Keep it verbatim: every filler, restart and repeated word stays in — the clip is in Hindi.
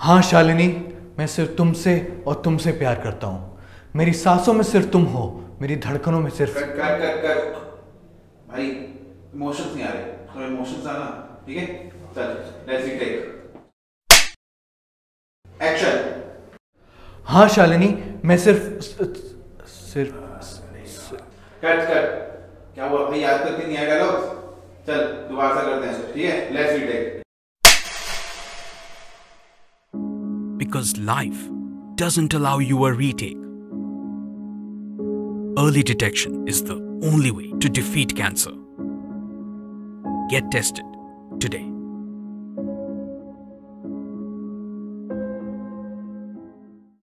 हाँ शालिनी, मैं सिर्फ तुमसे और तुमसे प्यार करता हूँ। मेरी सांसों में सिर्फ तुम हो, मेरी धड़कनों में सिर्फ। कर कर कर कर भाई, इमोशंस नहीं आ रहे, थोड़े इमोशंस आना, ठीक है? चल लेट्स टेक एक्शन। हाँ शालिनी, मैं सिर्फ सिर्फ कट कट। क्या हुआ भाई, याद करके नहीं आया डायलॉग्स? चल दोबारा से करते हैं, ठीक है? Let's retake. Because life doesn't allow you a retake. Early detection is the only way to defeat cancer. Get tested today.